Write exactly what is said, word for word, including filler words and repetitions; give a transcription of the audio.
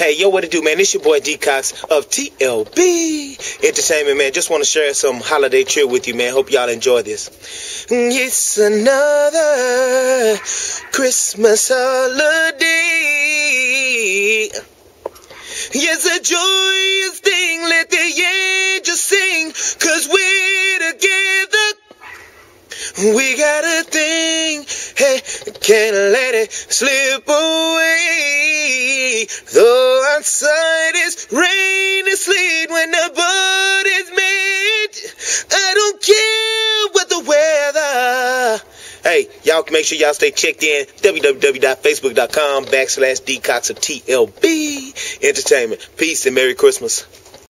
Hey, yo, what it do, man? It's your boy D.Cox of T L B Entertainment, man. Just want to share some holiday cheer with you, man. Hope y'all enjoy this. It's another Christmas holiday. Yes, a joyous thing. Let the angels sing, 'cause we're together. We got a thing, hey, can't let it slip away. Though outside is rain and sleet, when the bud is made, I don't care what the weather. Hey, y'all make sure y'all stay checked in. www.facebook.com backslash D.Cox of T L B Entertainment. Peace and Merry Christmas.